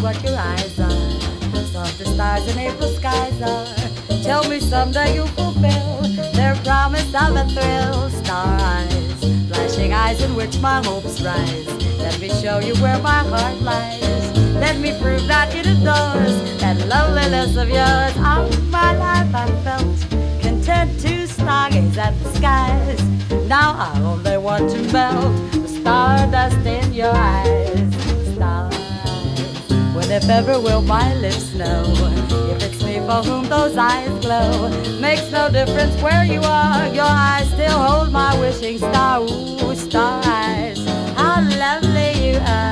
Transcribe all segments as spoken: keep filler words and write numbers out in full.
what your eyes are. Softer stars in April skies are. Tell me someday you'll fulfill their promise of a thrill. Star eyes, flashing eyes in which my hopes rise. Let me show you where my heart lies. Let me prove that it adores that loveliness of yours. All my life I felt content to stargaze at the skies. Now I only want to melt the stardust in your eyes. Star eyes, when if ever will my lips know if it's me for whom those eyes glow. Makes no difference where you are, your eyes still hold my wishing star. Ooh, star eyes, how lovely you are.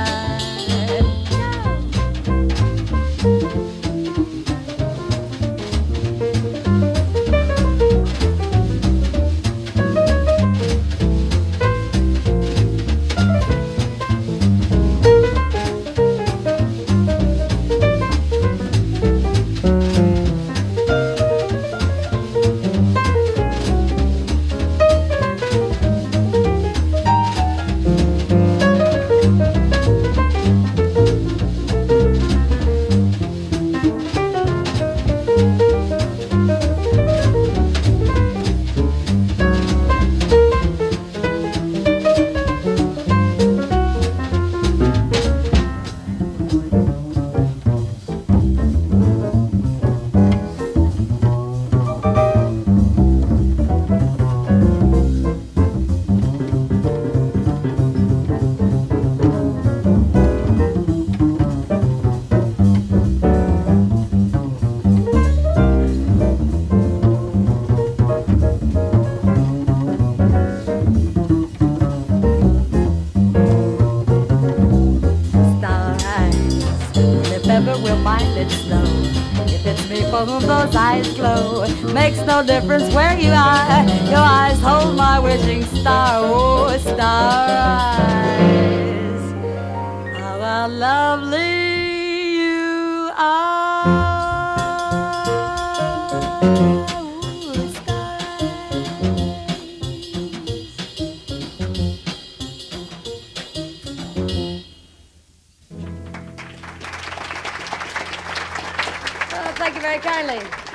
Will my lips know if it's me for whom those eyes glow? Makes no difference where you are, your eyes hold my wishing star. Oh, star eyes, how lovely you are. Oh, star eyes. Thank you very kindly.